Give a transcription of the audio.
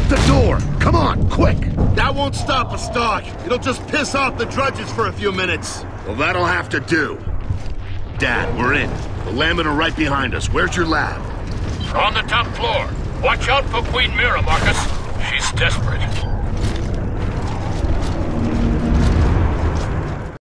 Lock the door! Come on, quick! That won't stop us, Doc. It'll just piss off the drudges for a few minutes. Well, that'll have to do. Dad, we're in. The landmen are right behind us. Where's your lab? On the top floor. Watch out for Queen Mira, Marcus.